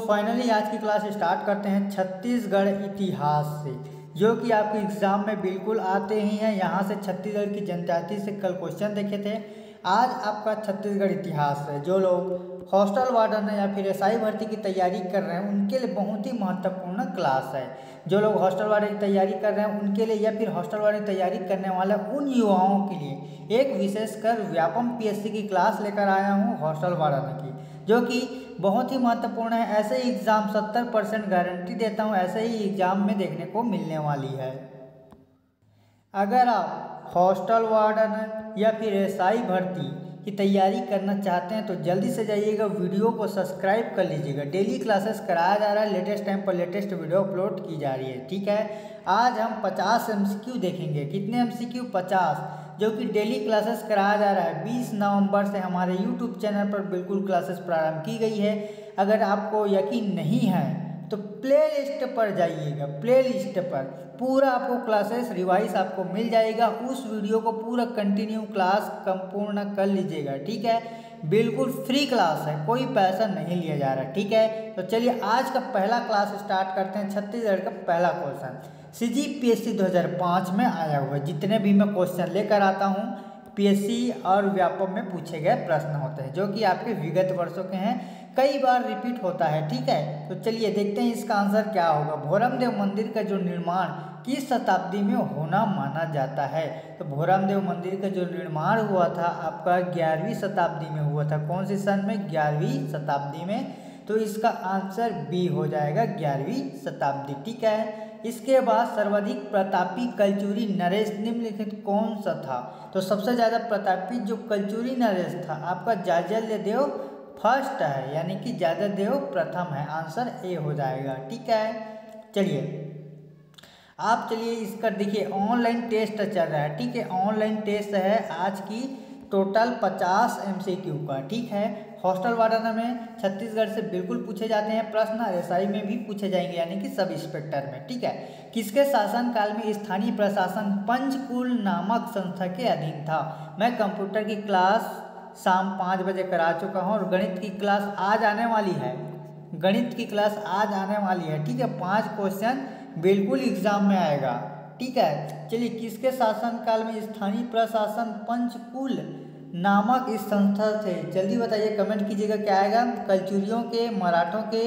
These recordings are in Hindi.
फाइनली आज की क्लास स्टार्ट करते हैं छत्तीसगढ़ इतिहास से, जो कि आपके एग्जाम में बिल्कुल आते ही हैं। यहाँ से छत्तीसगढ़ की जनजाति से कल क्वेश्चन देखे थे। आज आपका छत्तीसगढ़ इतिहास है। जो लोग हॉस्टल वार्डन या फिर एसआई भर्ती की तैयारी कर रहे हैं उनके लिए बहुत ही महत्वपूर्ण क्लास है। जो लोग हॉस्टल वार्डन की तैयारी कर रहे हैं उनके लिए, या फिर हॉस्टल वार्डन की तैयारी करने वाले उन युवाओं के लिए एक विशेषकर व्यापम पीएससी की क्लास लेकर आया हूँ हॉस्टल वार्डन की, जो कि बहुत ही महत्वपूर्ण है। ऐसे ही एग्ज़ाम 70% गारंटी देता हूँ, ऐसे ही एग्ज़ाम में देखने को मिलने वाली है। अगर आप हॉस्टल वार्डन या फिर एसआई भर्ती की तैयारी करना चाहते हैं तो जल्दी से जाइएगा, वीडियो को सब्सक्राइब कर लीजिएगा। डेली क्लासेस कराया जा रहा है, लेटेस्ट टाइम पर लेटेस्ट वीडियो अपलोड की जा रही है। ठीक है, आज हम 50 MCQ देखेंगे। कितने MCQ? 50, जो कि डेली क्लासेस कराया जा रहा है। 20 नवंबर से हमारे यूट्यूब चैनल पर बिल्कुल क्लासेस प्रारंभ की गई है। अगर आपको यकीन नहीं है तो प्ले लिस्ट पर जाइएगा, प्ले लिस्ट पर पूरा आपको क्लासेस रिवाइज आपको मिल जाएगा। उस वीडियो को पूरा कंटिन्यू क्लास संपूर्ण कर लीजिएगा। ठीक है, बिल्कुल फ्री क्लास है, कोई पैसा नहीं लिया जा रहा। ठीक है, तो चलिए आज का पहला क्लास स्टार्ट करते हैं। छत्तीसगढ़ का पहला क्वेश्चन CGPSC 2005 में आया हुआ है। जितने भी मैं क्वेश्चन लेकर आता हूँ पीएससी और व्यापम में पूछे गए प्रश्न होते हैं, जो कि आपके विगत वर्षों के हैं, कई बार रिपीट होता है। ठीक है, तो चलिए देखते हैं इसका आंसर क्या होगा। भोरमदेव मंदिर का जो निर्माण किस शताब्दी में होना माना जाता है? तो भोरमदेव मंदिर का जो निर्माण हुआ था आपका 11वीं शताब्दी में हुआ था। कौन सी सन में? 11वीं शताब्दी में। तो इसका आंसर बी हो जाएगा, 11वीं शताब्दी। ठीक है, इसके बाद सर्वाधिक प्रतापी कलचुरी नरेश निम्नलिखित कौन सा था? तो सबसे ज़्यादा प्रतापी जो कलचुरी नरेश था आपका जाजल्य देव फर्स्ट है, यानी कि जाजल्य देव प्रथम है। आंसर ए हो जाएगा। ठीक है, चलिए आप इसका देखिए ऑनलाइन टेस्ट चल रहा है। ठीक है, ऑनलाइन टेस्ट है आज की, टोटल 50 MCQ का। ठीक है, हॉस्टल वार्डन में छत्तीसगढ़ से बिल्कुल पूछे जाते हैं प्रश्न, एसआई में भी पूछे जाएंगे, यानी कि सब इंस्पेक्टर में। ठीक है, किसके शासनकाल में स्थानीय प्रशासन पंचकुल नामक संस्था के अधीन था? मैं कंप्यूटर की क्लास शाम 5 बजे करा चुका हूँ और गणित की क्लास आज आने वाली है। गणित की क्लास आज आने वाली है। ठीक है, 5 क्वेश्चन बिल्कुल एग्जाम में आएगा। ठीक है, चलिए किसके शासनकाल में स्थानीय प्रशासन पंचकुल नामक इस संस्था से? जल्दी बताइए, कमेंट कीजिएगा क्या आएगा। कलचुरियों के, मराठों के,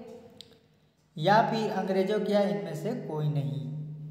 या फिर अंग्रेजों के, या इनमें से कोई नहीं?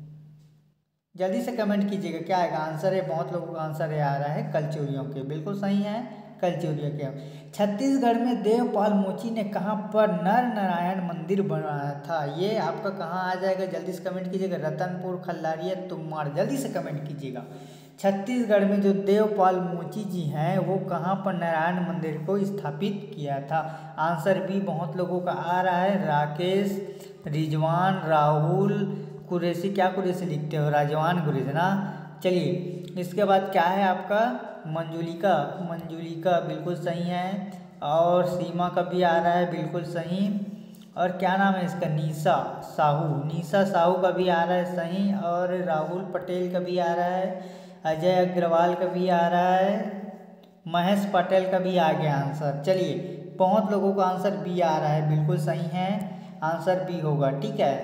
जल्दी से कमेंट कीजिएगा क्या आएगा। आंसर है, बहुत लोगों का आंसर है आ रहा है कलचुरियों के, बिल्कुल सही है, कलचुरियों के। छत्तीसगढ़ में देवपाल मोची ने कहाँ पर नर नारायण मंदिर बनाया था? ये आपका कहाँ आ जाएगा? जल्दी से कमेंट कीजिएगा। रतनपुर, खल्लारिया, तुम्माड़, जल्दी से कमेंट कीजिएगा। छत्तीसगढ़ में जो देवपाल मोची जी हैं वो कहाँ पर नारायण मंदिर को स्थापित किया था? आंसर भी बहुत लोगों का आ रहा है, राकेश, रिजवान, राहुल, कुरैशी। क्या कुरैशी लिखते हो? राजवान कुरैशी ना। चलिए इसके बाद क्या है आपका? मंजुलिका, मंजुलिका बिल्कुल सही है, और सीमा का भी आ रहा है बिल्कुल सही। और क्या नाम है इसका? निशा साहू, निशा साहू का भी आ रहा है सही, और राहुल पटेल का भी आ रहा है, अजय अग्रवाल का भी आ रहा है, महेश पटेल का भी आ गया आंसर। चलिए बहुत लोगों का आंसर बी आ रहा है, बिल्कुल सही है, आंसर बी होगा। ठीक है,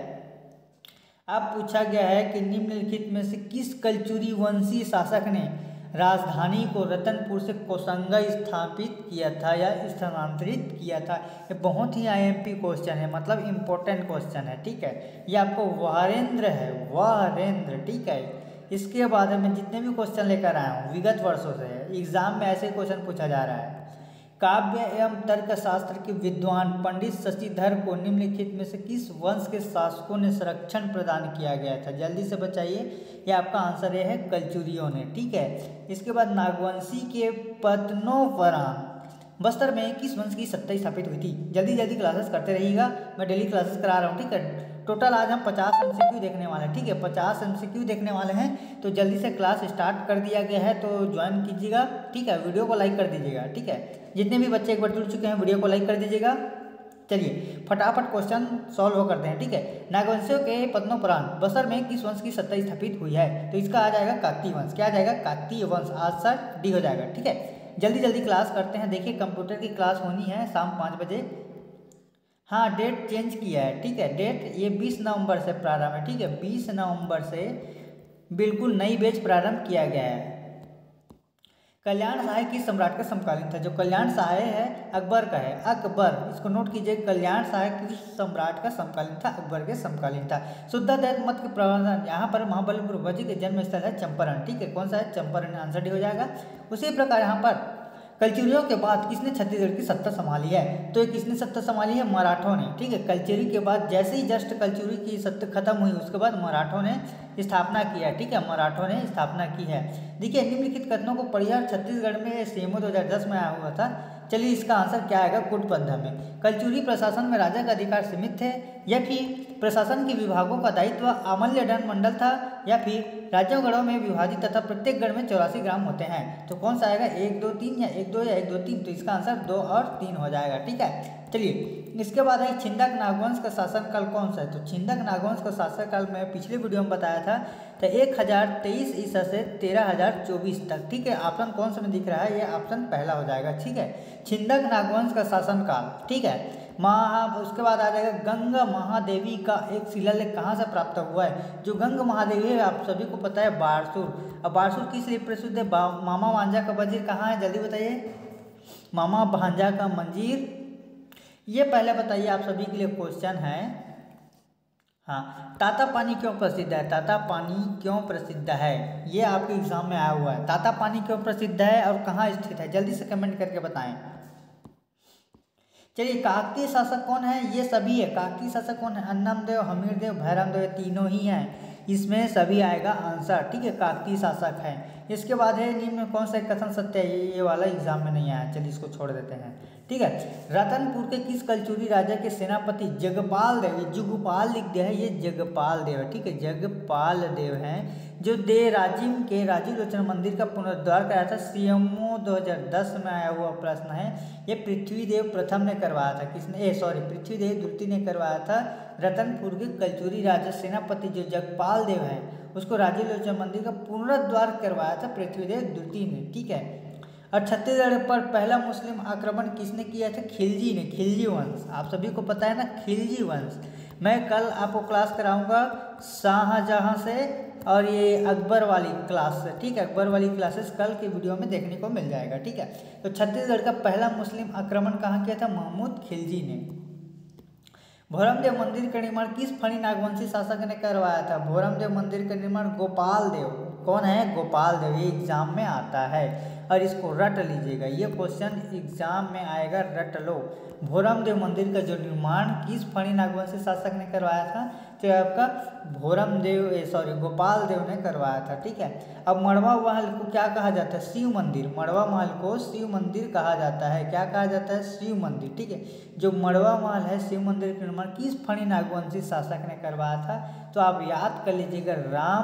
अब पूछा गया है कि निम्नलिखित में से किस कलचुरी वंशीय शासक ने राजधानी को रतनपुर से कोसंगा स्थापित किया था या स्थानांतरित किया था? ये बहुत ही IMP क्वेश्चन है, मतलब इम्पोर्टेंट क्वेश्चन है। ठीक है, ये आपको वारेंद्र है, वारेंद्र। ठीक है, इसके बाद मैं जितने भी क्वेश्चन लेकर आया हूँ विगत वर्षों से, एग्जाम में ऐसे क्वेश्चन पूछा जा रहा है। काव्य एवं तर्कशास्त्र के विद्वान पंडित शशिधर को निम्नलिखित में से किस वंश के शासकों ने संरक्षण प्रदान किया गया था? जल्दी से बताइए, ये आपका आंसर है कलचुरियों ने। ठीक है, इसके बाद नागवंशी के पतनोपरांत बस्तर में किस वंश की सत्ता स्थापित हुई थी? जल्दी जल्दी क्लासेस करते रहिएगा, मैं डेली क्लासेस करा रहा हूँ। ठीक है, टोटल आज हम 50 MCQ देखने वाले हैं। ठीक है, 50 MCQ देखने वाले हैं, तो जल्दी से क्लास स्टार्ट कर दिया गया है, तो ज्वाइन कीजिएगा। ठीक है, वीडियो को लाइक कर दीजिएगा। ठीक है, जितने भी बच्चे एक बार जुड़ चुके हैं वीडियो को लाइक कर दीजिएगा। चलिए फटाफट क्वेश्चन सॉल्व करते हैं। ठीक है, नागवंशियों के पद्मोपरांत बस्तर में किस वंश की सत्ता स्थापित हुई है? तो इसका आ जाएगा काकतीय वंश। क्या आ जाएगा? काकतीय वंश। आंसर डी हो जाएगा। ठीक है, जल्दी जल्दी क्लास करते हैं। देखिए कंप्यूटर की क्लास होनी है शाम 5 बजे। हाँ डेट चेंज किया है, ठीक है। डेट ये 20 नवंबर से प्रारंभ है, ठीक है। 20 नवंबर से बिल्कुल नई बैच प्रारंभ किया गया है। कल्याण सहाय किस सम्राट का समकालीन था? जो कल्याण सहाय है अकबर का है, अकबर, इसको नोट कीजिए। कल्याण सहाय किस सम्राट का समकालीन था? अकबर के समकालीन था। शुद्धाद्वैत मत के प्रवर्तन, यहाँ पर महाबलीपुर जी के जन्म स्थल है चंपारण, ठीक है। कौन सा है? चंपारण, आंसर डी हो जाएगा। उसी प्रकार यहाँ पर कलचुरियों के बाद किसने छत्तीसगढ़ की सत्ता संभाली है? तो ये किसने सत्ता संभाली है? मराठों ने, ठीक है। कलचुरी के बाद जैसे ही जस्ट कलचुरी की सत्ता खत्म हुई उसके बाद मराठों ने स्थापना किया, ठीक है। मराठों ने स्थापना की है। देखिए निम्नलिखित कथनों को पढ़िए। छत्तीसगढ़ में सीएमओ 2010 में आया हुआ था। चलिए इसका आंसर क्या आएगा? कूटबंधा में कलचुरी प्रशासन में राजा का अधिकार सीमित थे, या फिर प्रशासन के विभागों का दायित्व अमल्य दंड मंडल था, या फिर राज्यों गढ़ों में विभाजित तथा प्रत्येक गढ़ में 84 ग्राम होते हैं। तो कौन सा आएगा? 1 2 3 या 1 2 या 1 2 3? तो इसका आंसर 2 और 3 हो जाएगा, ठीक है। चलिए इसके बाद है छिंदक नागवंश का शासनकाल कौन सा है? तो छिंदक नागवंश का शासनकाल मैं पिछले वीडियो में बताया था, तो 1023 ईसा से 13024 तक, ठीक है। ऑप्शन कौन सा में दिख रहा है? ये ऑप्शन पहला हो जाएगा, ठीक है। छिंदक नागवंश का शासनकाल, ठीक है। उसके बाद आ जाएगा गंगा महादेवी का एक शिलालेख कहाँ से प्राप्त हुआ है? जो गंगा महादेवी है आप सभी को पता है बारसूर। अब बारसूर किस लिए प्रसिद्ध है? मामा भांजा का मंदिर कहाँ है? जल्दी बताइए। मामा भांजा का मंदिर, ये पहले बताइए, आप सभी के लिए क्वेश्चन है। हाँ, ताता पानी क्यों प्रसिद्ध है? ताता पानी क्यों प्रसिद्ध है? ये आपके एग्जाम में आया हुआ है। ताता पानी क्यों प्रसिद्ध है और कहाँ स्थित है? जल्दी से कमेंट करके बताएं। चलिए काकतीय शासक कौन है? ये सभी है। काकतीय शासक कौन है? अन्नमदेव, हमीरदेव, भैरमदेव, ये तीनों ही हैं। इसमें सभी आएगा आंसर, ठीक है। काकतीय शासक है। इसके बाद है निम्न में कौन सा कथन सत्य है? ये वाला एग्जाम में नहीं आया, चलिए इसको छोड़ देते हैं, ठीक है। रतनपुर के किस कलचुरी राजा के सेनापति जगपाल देव, ये जुगपाल लिख दिया है, ये जगपाल देव है, ठीक है। जगपाल देव हैं जो दे राजिम के राजीव लोचन मंदिर का पुनरुद्धार कराया था। सीएमओ 2010 में आया हुआ प्रश्न है। ये पृथ्वीदेव प्रथम ने करवाया था। किसने? पृथ्वीदेव द्वितीय ने करवाया था। रतनपुर के कलचुरी राजा सेनापति जो जगपाल देव हैं उसको राजीव लोचन मंदिर का पुनरुद्धार करवाया था पृथ्वीदेव द्वितीय ने, ठीक है। और छत्तीसगढ़ पर पहला मुस्लिम आक्रमण किसने किया था? खिलजी ने, खिलजी वंश, आप सभी को पता है ना, खिलजी वंश। मैं कल आपको क्लास कराऊंगा शाहजहां से और ये अकबर वाली क्लास से, ठीक है। अकबर वाली क्लासेस कल के वीडियो में देखने को मिल जाएगा, ठीक है। तो छत्तीसगढ़ का पहला मुस्लिम आक्रमण कहाँ किया था? महमूद खिलजी ने। भोरमदेव मंदिर का निर्माण किस फणी नागवंशी शासक ने करवाया था? भोरमदेव मंदिर का निर्माण गोपाल देव, कौन है? गोपाल देव, ये एग्जाम में आता है और इसको रट लीजिएगा। ये क्वेश्चन एग्जाम में आएगा, रट लो। भोरमदेव मंदिर का जो निर्माण किस फणी नागवंशी शासक ने करवाया था? तो आपका गोपाल देव ने करवाया था, ठीक है। अब मड़वा महल को क्या कहा जाता है? शिव मंदिर। मड़वा महल को शिव मंदिर कहा जाता है। क्या कहा जाता है? शिव मंदिर, ठीक है। जो मड़वा महल है शिव मंदिर का निर्माण किस फणी नागवंशी शासक ने करवाया था? तो आप याद कर लीजिएगा,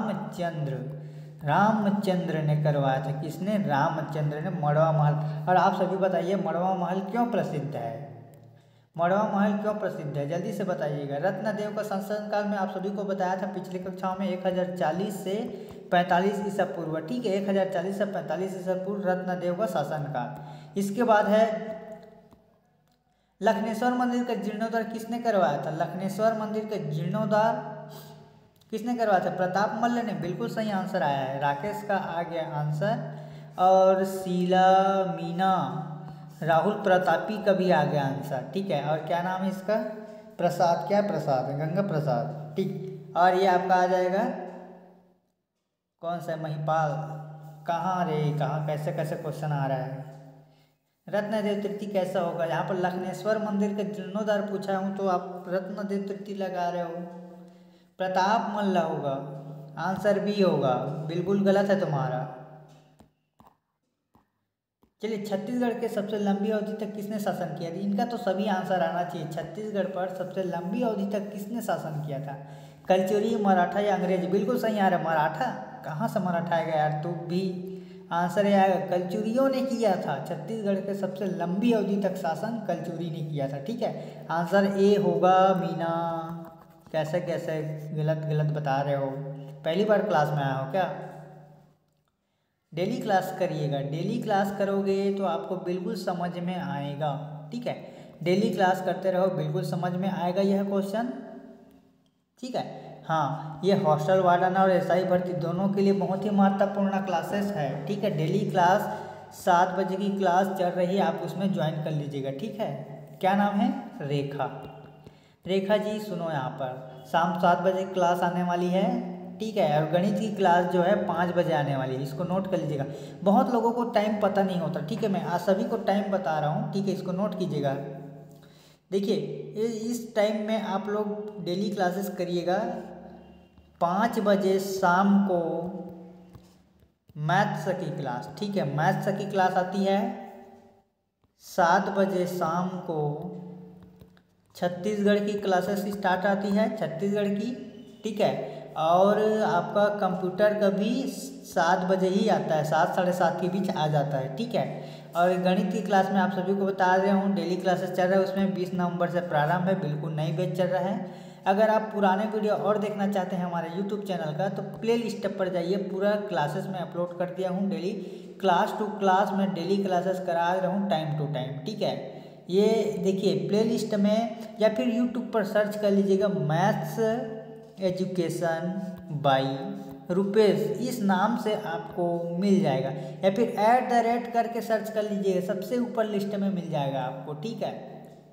रामचंद्र ने करवाया था। किसने? रामचंद्र ने मड़वा महल। और आप सभी बताइए मड़वा महल क्यों प्रसिद्ध है? मड़वा महल क्यों प्रसिद्ध है? जल्दी से बताइएगा। रत्नदेव का शासनकाल में आप सभी को बताया था पिछली कक्षाओं में 1040 से 45 ईसा पूर्व, ठीक है। 1040 से 45 ईसा पूर्व रत्नदेव का शासनकाल। इसके बाद है लखनेश्वर मंदिर का जीर्णोद्धार किसने करवाया था? लखनेश्वर मंदिर का जीर्णोद्धार किसने करवाया था? प्रताप मल्ल ने, बिल्कुल सही आंसर आया है। राकेश का आ गया आंसर और शीला मीना, राहुल प्रतापी का भी आ गया आंसर, ठीक है। और क्या नाम है इसका? प्रसाद, क्या प्रसाद? गंगा प्रसाद, ठीक। और ये आपका आ जाएगा कौन सा? महिपाल। कहाँ रे, कहाँ, कैसे कैसे क्वेश्चन आ रहा है? रत्नदेव तृतीय कैसा होगा? यहाँ पर लखनेश्वर मंदिर का जीर्णोद्धार पूछा हूँ तो आप रत्नदेव तृतीय लगा रहे हो। प्रताप मल्ल होगा, आंसर बी होगा, बिल्कुल गलत है तुम्हारा। चलिए छत्तीसगढ़ के सबसे लंबी अवधि तक किसने शासन किया था? इनका तो सभी आंसर आना चाहिए। छत्तीसगढ़ पर सबसे लंबी अवधि तक किसने शासन किया था? कलचुरी, मराठा या अंग्रेज? बिल्कुल सही आ रहा है, मराठा। कहाँ से मराठा आएगा यार, तू भी आंसर ये आएगा, कलचुरियों ने किया था। छत्तीसगढ़ के सबसे लंबी अवधि तक शासन कलचुरी ने किया था, ठीक है। आंसर ए होगा मीना। कैसे कैसे गलत गलत बता रहे हो? पहली बार क्लास में आया हो क्या? डेली क्लास करिएगा, डेली क्लास करोगे तो आपको बिल्कुल समझ में आएगा, ठीक है। डेली क्लास करते रहो, बिल्कुल समझ में आएगा यह क्वेश्चन। ठीक है, हाँ, ये हॉस्टल वार्डन और एसआई भर्ती दोनों के लिए बहुत ही महत्वपूर्ण क्लासेस है। ठीक है, डेली क्लास 7 बजे की क्लास चल रही है, आप उसमें ज्वाइन कर लीजिएगा। ठीक है, क्या नाम है? रेखा। रेखा जी सुनो, यहाँ पर शाम 7 बजे क्लास आने वाली है। ठीक है, और गणित की क्लास जो है 5 बजे आने वाली है, इसको नोट कर लीजिएगा। बहुत लोगों को टाइम पता नहीं होता। ठीक है, मैं आज सभी को टाइम बता रहा हूँ। ठीक है, इसको नोट कीजिएगा। देखिए, इस टाइम में आप लोग डेली क्लासेस करिएगा। 5 बजे शाम को मैथ्स की क्लास, ठीक है, मैथ्स की क्लास आती है। 7 बजे शाम को छत्तीसगढ़ की क्लासेस स्टार्ट आती है, छत्तीसगढ़ की। ठीक है, और आपका कंप्यूटर का भी 7 बजे ही आता है, 7 साढ़े 7 के बीच आ जाता है। ठीक है, और गणित की क्लास में आप सभी को बता रहा हूँ, डेली क्लासेस चल रहा है, उसमें 20 नवंबर से प्रारंभ है, बिल्कुल नई बैच चल रहा है। अगर आप पुराने वीडियो और देखना चाहते हैं हमारे यूट्यूब चैनल का, तो प्ले लिस्ट पर जाइए, पूरा क्लासेस में अपलोड कर दिया हूँ। डेली क्लास टू क्लास में डेली क्लासेस करा रहा हूँ टाइम टू टाइम। ठीक है, ये देखिए प्ले लिस्ट में, या फिर यूट्यूब पर सर्च कर लीजिएगा मैथ्स एजुकेशन बाई रुपेश, इस नाम से आपको मिल जाएगा, या फिर @ करके सर्च कर लीजिएगा, सबसे ऊपर लिस्ट में मिल जाएगा आपको। ठीक है,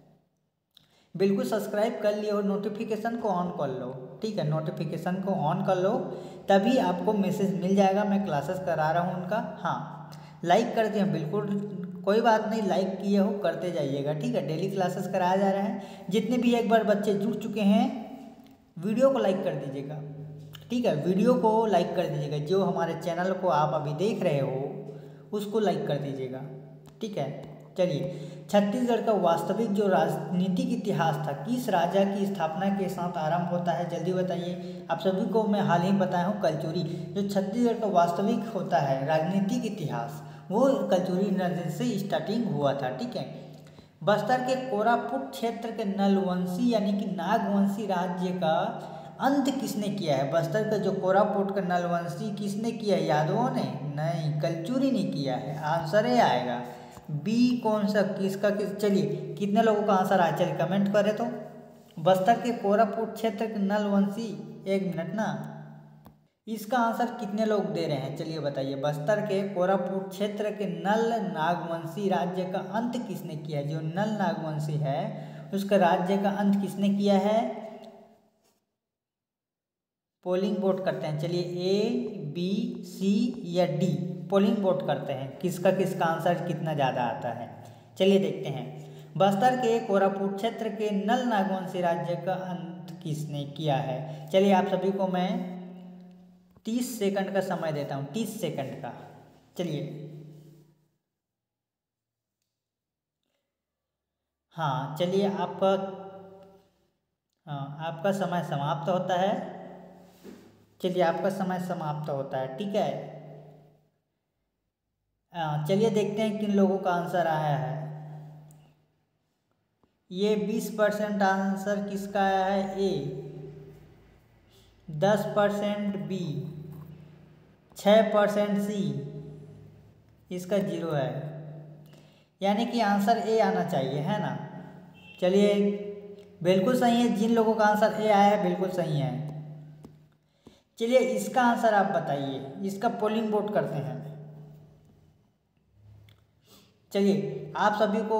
बिल्कुल सब्सक्राइब कर लियो और नोटिफिकेशन को ऑन कर लो। ठीक है, नोटिफिकेशन को ऑन कर लो, तभी आपको मैसेज मिल जाएगा मैं क्लासेस करा रहा हूँ उनका। हाँ, लाइक करते हैं, बिल्कुल कोई बात नहीं, लाइक किए हो करते जाइएगा। ठीक है, डेली क्लासेस कराया जा रहा है। जितने भी एक बार बच्चे जुड़ चुके हैं, वीडियो को लाइक कर दीजिएगा। ठीक है, वीडियो को लाइक कर दीजिएगा, जो हमारे चैनल को आप अभी देख रहे हो उसको लाइक कर दीजिएगा। ठीक है, चलिए, छत्तीसगढ़ का वास्तविक जो राजनीतिक इतिहास था, किस राजा की स्थापना के साथ आरंभ होता है? जल्दी बताइए। आप सभी को मैं हाल ही बताया हूँ, कलचुरी। जो छत्तीसगढ़ का वास्तविक होता है राजनीतिक इतिहास, वो कलचुरी नदी से स्टार्टिंग हुआ था। ठीक है, बस्तर के कोरापुट क्षेत्र के नलवंशी यानी कि नागवंशी राज्य का अंत किसने किया है? बस्तर का जो कोरापुट का नलवंशी किसने किया है? यादवों ने? नहीं, कलचुरी ने किया है। आंसर ए आएगा बी। कौन सा, किसका किस? चलिए, कितने लोगों का आंसर आया, चलिए कमेंट करें तो। बस्तर के कोरापुट क्षेत्र के नलवंशी, 1 मिनट ना, इसका आंसर कितने लोग दे रहे हैं? चलिए बताइए। बस्तर के कोरापुट क्षेत्र के नल नागवंशी राज्य का अंत किसने किया है? जो नल नागवंशी है उसका राज्य का अंत किसने किया है? पोलिंग वोट करते हैं। चलिए, A, B, C या D, पोलिंग वोट करते हैं, किसका किसका आंसर कितना ज़्यादा आता है। चलिए देखते हैं। बस्तर के कोरापुट क्षेत्र के नल नागवंशी राज्य का अंत किसने किया है? चलिए, आप सभी को मैं 30 सेकंड का समय देता हूँ, 30 सेकंड का। चलिए, हाँ, चलिए आपका समय समाप्त होता है। चलिए, आपका समय समाप्त होता है। ठीक है, चलिए देखते हैं किन लोगों का आंसर आया है। ये 20% आंसर किसका आया है? ए। 10% बी, 6% सी, इसका 0 है, यानी कि आंसर ए आना चाहिए, है ना। चलिए, बिल्कुल सही है, जिन लोगों का आंसर ए आया है बिल्कुल सही है। चलिए, इसका आंसर आप बताइए, इसका पोलिंग वोट करते हैं। चलिए, आप सभी को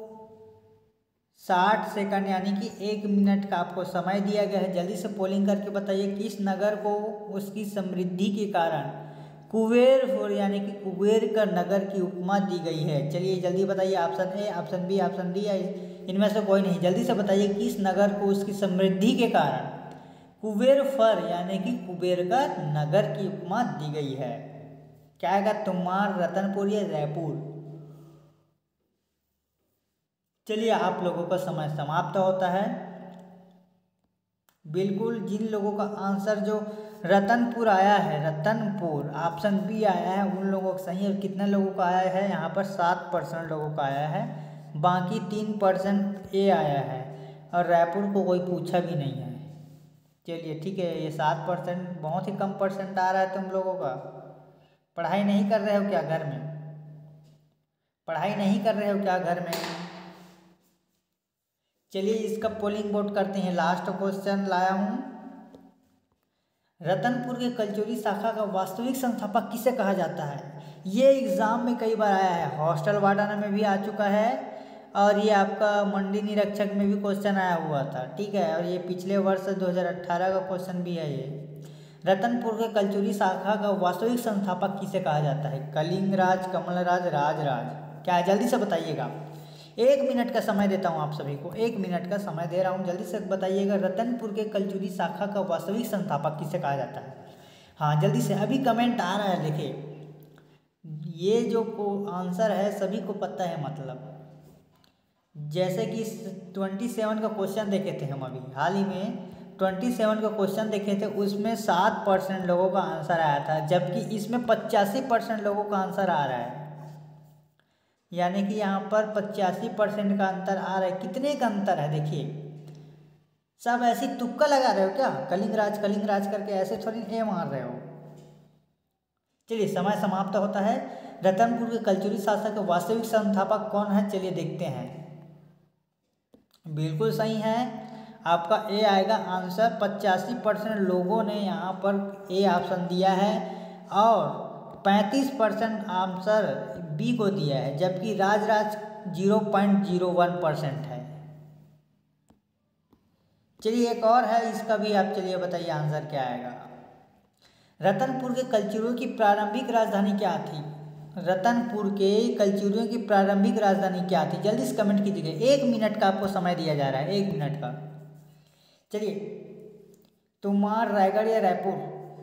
60 सेकंड यानी कि 1 मिनट का आपको समय दिया गया है। जल्दी से पोलिंग करके बताइए किस नगर को उसकी समृद्धि के कारण कुबेरपुर यानी कि कुबेर का नगर की उपमा दी गई है। चलिए जल्दी बताइए, option A, option B, option D, या इनमें से कोई नहीं। जल्दी से बताइए किस नगर को उसकी समृद्धि के कारण कुबेरफर यानी कि कुबेर का नगर की उपमा दी गई है। क्या आएगा? तुम्हार, रतनपुर या जयपुर? चलिए, आप लोगों का समय समाप्त होता है। बिल्कुल, जिन लोगों का आंसर जो रतनपुर आया है, रतनपुर ऑप्शन बी आया है, उन लोगों का सही है। कितने लोगों का आया है? यहाँ पर 7% लोगों का आया है, बाकी 3% ए आया है, और रायपुर को कोई पूछा भी नहीं है। चलिए ठीक है, ये 7% बहुत ही कम परसेंट आ रहा है तुम लोगों का। पढ़ाई नहीं कर रहे हो क्या घर में? पढ़ाई नहीं कर रहे हो क्या घर में? चलिए इसका पोलिंग वोट करते हैं। लास्ट क्वेश्चन लाया हूँ। रतनपुर के कलचुरी शाखा का वास्तविक संस्थापक किसे कहा जाता है? ये एग्जाम में कई बार आया है, हॉस्टल वार्डन में भी आ चुका है और ये आपका मंडी निरीक्षक में भी क्वेश्चन आया हुआ था, ठीक है। और ये पिछले वर्ष 2018 का क्वेश्चन भी है। ये रतनपुर के कलचुरी शाखा का वास्तविक संस्थापक किसे कहा जाता है? कलिंगराज, कमलराज, राजराज? क्या है? जल्दी से बताइएगा। 1 मिनट का समय देता हूँ आप सभी को, 1 मिनट का समय दे रहा हूँ, जल्दी से बताइएगा। रतनपुर के कलचुरी शाखा का वास्तविक संस्थापक किसे कहा जाता है? हाँ जल्दी से, अभी कमेंट आ रहा है। देखिए ये जो आंसर है सभी को पता है, मतलब जैसे कि 27 का क्वेश्चन देखे थे हम अभी हाल ही में, 27 का क्वेश्चन देखे थे, उसमें 7% लोगों का आंसर आया था, जबकि इसमें 85% लोगों का आंसर आ रहा है। यानी कि यहाँ पर 85% का अंतर आ रहा है। कितने का अंतर है देखिए। सब ऐसी तुक्का लगा रहे हो क्या? कलिंगराज कलिंगराज करके ऐसे थोड़ी ए मार रहे हो। चलिए समय समाप्त होता है। रतनपुर के कलचुरी शासक के वास्तविक संस्थापक कौन है? चलिए देखते हैं। बिल्कुल सही है, आपका ए आएगा आंसर। 85% लोगों ने यहाँ पर ए ऑप्शन दिया है और 35% आंसर बी को दिया है, जबकि राजराज 0.01% है। चलिए एक और है, इसका भी आप चलिए बताइए आंसर क्या आएगा। रतनपुर के कलचुरियों की प्रारंभिक राजधानी क्या थी? रतनपुर के कलचुरियों की प्रारंभिक राजधानी क्या थी? जल्दी से कमेंट कीजिएगा। 1 मिनट का आपको समय दिया जा रहा है, 1 मिनट का। चलिए, तुमार, रायगढ़ या रायपुर?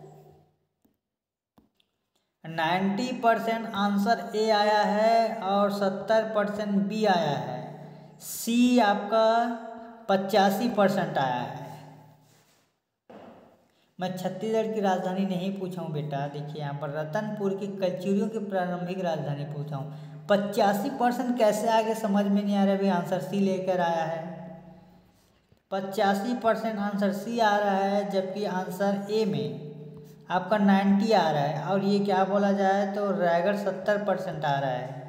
90% आंसर ए आया है और 70% बी आया है। सी आपका 85% आया है। मैं छत्तीसगढ़ की राजधानी नहीं पूछा हूँ बेटा, देखिए यहाँ पर रतनपुर की कलचुरियों की प्रारंभिक राजधानी पूछा हूँ। 85% कैसे आगे समझ में नहीं आ रहा है भाई। आंसर सी लेकर आया है। 85% आंसर सी आ रहा है, जबकि आंसर ए में आपका 90 आ रहा है। और ये क्या बोला जाए तो रायगढ़ 70% आ रहा है।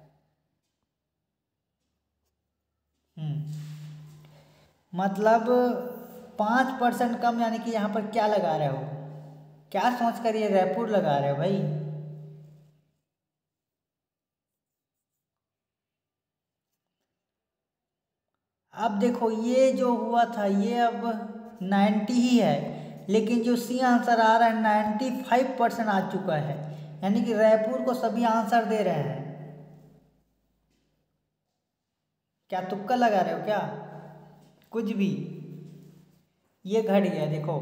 मतलब 5% कम, यानी कि यहाँ पर क्या लगा रहे हो? क्या सोच कर ये रायपुर लगा रहे हो भाई? अब देखो ये जो हुआ था ये अब 90 ही है, लेकिन जो सी आंसर आ रहा है 95% आ चुका है। यानी कि रायपुर को सभी आंसर दे रहे हैं। क्या तुक्का लगा रहे हो क्या? कुछ भी। ये घट गया देखो।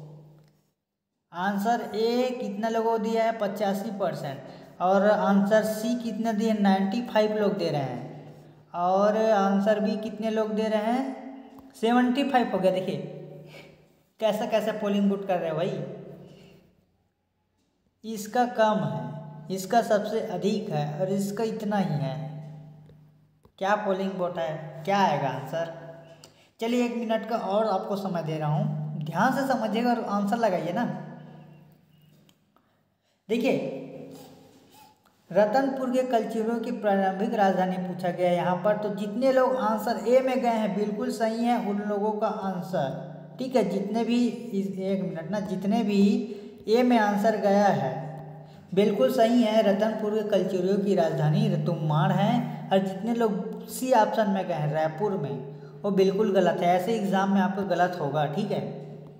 आंसर ए कितना लोगों को दिया है? 85%। और आंसर सी कितने दिए? 95 लोग दे रहे हैं। और आंसर बी कितने लोग दे रहे हैं? 75 हो गया। देखिए कैसा कैसा पोलिंग वोट कर रहे हो भाई। इसका कम है, इसका सबसे अधिक है और इसका इतना ही है। क्या पोलिंग वोट है? क्या आएगा आंसर? चलिए 1 मिनट का और आपको समय दे रहा हूँ, ध्यान से समझिएगा और आंसर लगाइए ना। देखिए रतनपुर के कलचुरियों की प्रारंभिक राजधानी पूछा गया है यहाँ पर। तो जितने लोग आंसर ए में गए हैं बिल्कुल सही है उन लोगों का आंसर, ठीक है। जितने भी 1 मिनट ना, जितने भी ए में आंसर गया है बिल्कुल सही है। रतनपुर के कलचुरियों की राजधानी तुमाड़ है। और जितने लोग सी ऑप्शन में गए हैं रायपुर में, वो बिल्कुल गलत है। ऐसे एग्जाम में आपको गलत होगा, ठीक है।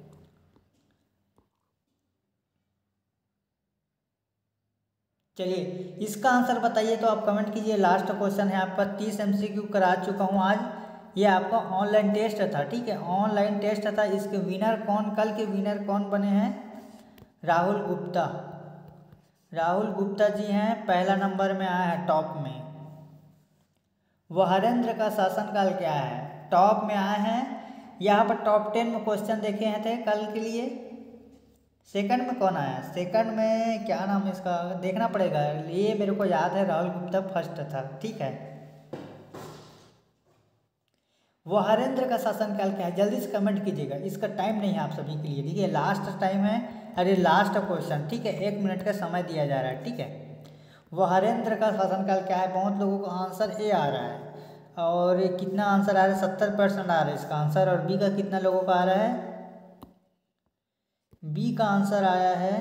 चलिए इसका आंसर बताइए तो आप कमेंट कीजिए। लास्ट क्वेश्चन है आपका, 30 MCQ करा चुका हूँ आज। ये आपका ऑनलाइन टेस्ट था, ठीक है। ऑनलाइन टेस्ट था। इसके विनर कौन, कल के विनर कौन बने हैं? राहुल गुप्ता। राहुल गुप्ता जी हैं, पहला नंबर में आया है टॉप में। वहरेंद्र का शासनकाल क्या है? टॉप में आए हैं। यहाँ पर टॉप 10 में क्वेश्चन देखे हैं थे कल के लिए। सेकंड में कौन आया? सेकंड में क्या नाम है इसका, देखना पड़ेगा। ये मेरे को याद है राहुल गुप्ता फर्स्ट था, ठीक है। वहरेंद्र का शासनकाल क्या है? जल्दी से कमेंट कीजिएगा। इसका टाइम नहीं है आप सभी के लिए, ठीक है। लास्ट टाइम है, अरे लास्ट क्वेश्चन, ठीक है। 1 मिनट का समय दिया जा रहा है, ठीक है। वहरेंद्र का शासनकाल क्या है? बहुत लोगों का आंसर ए आ रहा है और कितना आंसर आ रहा है, 70% आ रहा है इसका आंसर। और बी का कितना लोगों का आ रहा है, बी का आंसर आया है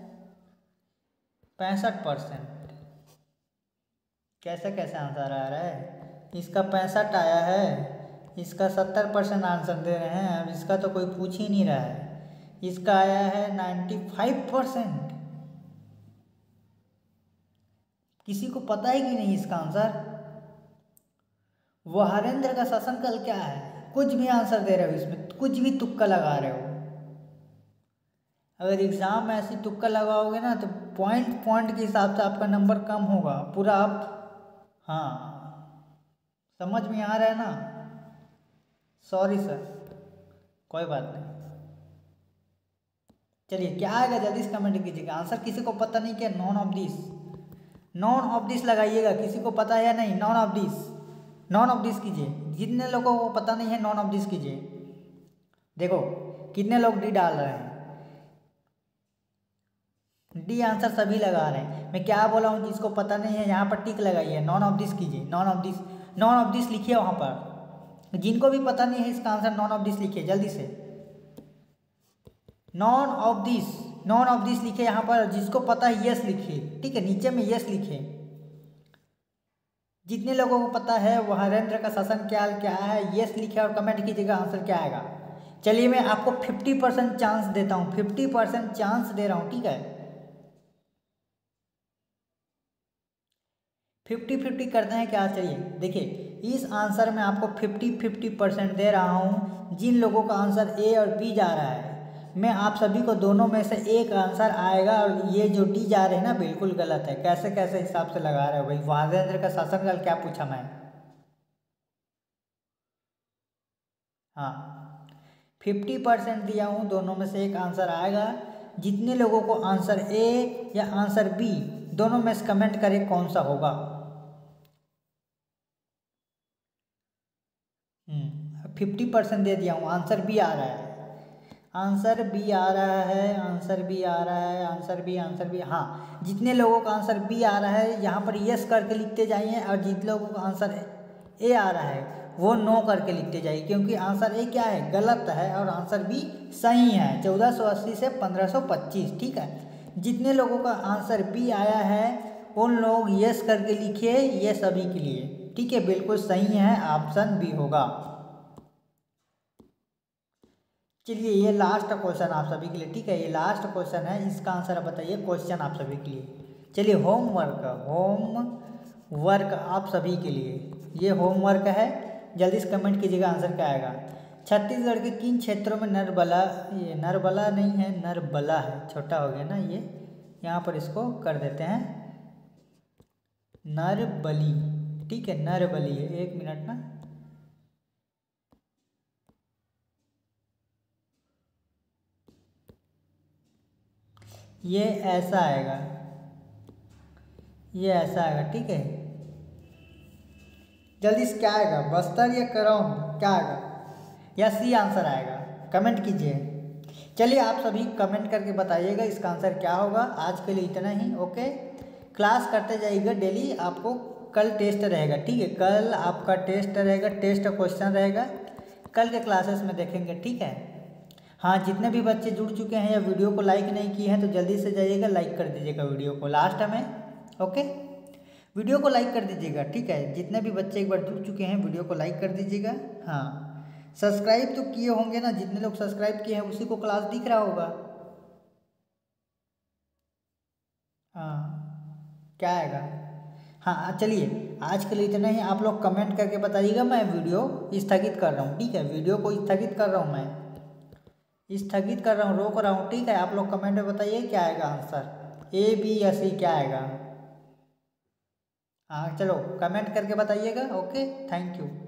65%। कैसे कैसे आंसर आ रहा है, इसका 65 आया है, इसका 70% आंसर दे रहे हैं। अब इसका तो कोई पूछ ही नहीं रहा है, इसका आया है 95%। किसी को पता है कि नहीं इसका आंसर। वहारेंद्र का शासनकाल क्या है, कुछ भी आंसर दे रहे हो इसमें, कुछ भी तुक्का लगा रहे हो। अगर एग्जाम में ऐसी तुक्का लगाओगे ना तो पॉइंट पॉइंट के हिसाब से आपका नंबर कम होगा पूरा। आप हाँ, समझ में आ रहा है ना। सॉरी सर, कोई बात नहीं। चलिए क्या आएगा जल्दी से कमेंट कीजिएगा। आंसर किसी को पता नहीं क्या, none of this, none of this लगाइएगा। किसी को पता है या नहीं, none of this, none of this कीजिए। जितने लोगों को पता नहीं है नॉन ऑफ दिस कीजिए। देखो कितने लोग डी डाल रहे हैं, डी आंसर सभी लगा रहे हैं। मैं क्या बोला हूँ, जिसको पता नहीं है यहाँ पर टिक लगाइए, नॉन ऑफ दिस कीजिए। None of this, none of this लिखिए वहाँ पर। जिनको भी पता नहीं है इसका आंसर नॉन ऑफ दिस लिखिए जल्दी से, none of this, none of this लिखिए यहाँ पर। जिसको पता है यस लिखिए, ठीक है, नीचे में यस लिखिए। जितने लोगों को पता है वहारेंद्र का शासनकाल क्या है, यस लिखिए और कमेंट कीजिएगा आंसर क्या आएगा। चलिए मैं आपको 50% चांस देता हूँ, 50% चांस दे रहा हूँ, ठीक है। 50-50 करते हैं क्या। चलिए देखिए, इस आंसर में आपको 50-50% दे रहा हूँ। जिन लोगों का आंसर ए और बी जा रहा है, मैं आप सभी को दोनों में से एक आंसर आएगा। और ये जो डी जा रहे हैं ना, बिल्कुल गलत है। कैसे कैसे हिसाब से लगा रहे हो भाई। वहारेंद्र का शासनकाल क्या पूछा मैं, हाँ 50% दिया हूँ, दोनों में से एक आंसर आएगा। जितने लोगों को आंसर ए या आंसर बी दोनों में से कमेंट करें कौन सा होगा। 50% दे दिया हूँ, आंसर बी आ रहा है, आंसर बी आ रहा है, आंसर बी आ रहा है, आंसर बी, आंसर बी। हाँ, जितने लोगों का आंसर बी आ रहा है यहाँ पर यस करके लिखते जाइए, और जितने लोगों का आंसर ए आ रहा है वो नो करके लिखते जाइए, क्योंकि आंसर ए क्या है, गलत है, और आंसर बी सही है। 1480 से 1525, ठीक है। जितने लोगों का आंसर बी आया है उन लोग यस करके लिखिए, ये सभी के लिए, ठीक है, बिल्कुल सही है, ऑप्शन बी होगा। चलिए ये लास्ट क्वेश्चन आप सभी के लिए, ठीक है, ये लास्ट क्वेश्चन है, इसका आंसर बताइए। क्वेश्चन आप सभी के लिए, चलिए होमवर्क, होमवर्क आप सभी के लिए, ये होमवर्क है। जल्दी से कमेंट कीजिएगा आंसर क्या आएगा। छत्तीसगढ़ के किन क्षेत्रों में नरबला, ये नरबला नहीं है, नरबला है, छोटा हो गया ना ये, यहाँ पर इसको कर देते हैं नरबली, ठीक है, नरबली है। एक मिनट ना, ये ऐसा आएगा, ये ऐसा आएगा, ठीक है। जल्दी से क्या आएगा, बस्तर या करौंद, क्या आएगा, या सी आंसर आएगा, कमेंट कीजिए। चलिए आप सभी कमेंट करके बताइएगा इसका आंसर क्या होगा। आज के लिए इतना ही, ओके। क्लास करते जाइएगा डेली, आपको कल टेस्ट रहेगा, ठीक है, कल आपका टेस्ट रहेगा, टेस्ट क्वेश्चन रहेगा, कल के क्लासेस में देखेंगे, ठीक है। हाँ, जितने भी बच्चे जुड़ चुके हैं या वीडियो को लाइक नहीं किए हैं तो जल्दी से जाइएगा, लाइक कर दीजिएगा वीडियो को लास्ट में, ओके। वीडियो को लाइक कर दीजिएगा, ठीक है। जितने भी बच्चे एक बार जुड़ चुके हैं वीडियो को लाइक कर दीजिएगा। हाँ, सब्सक्राइब तो किए होंगे ना, जितने लोग सब्सक्राइब किए हैं उसी को क्लास दिख रहा होगा। हाँ, क्या आएगा। हाँ चलिए आज के लिए इतना ही। आप लोग कमेंट करके बताइएगा। मैं वीडियो स्थगित कर रहा हूँ, ठीक है, वीडियो को स्थगित कर रहा हूँ, मैं स्थगित कर रहा हूँ, रोक रहा हूँ, ठीक है। आप लोग कमेंट में बताइए क्या आएगा आंसर, ए बी या सी क्या आएगा। हाँ चलो कमेंट करके बताइएगा, ओके, थैंक यू।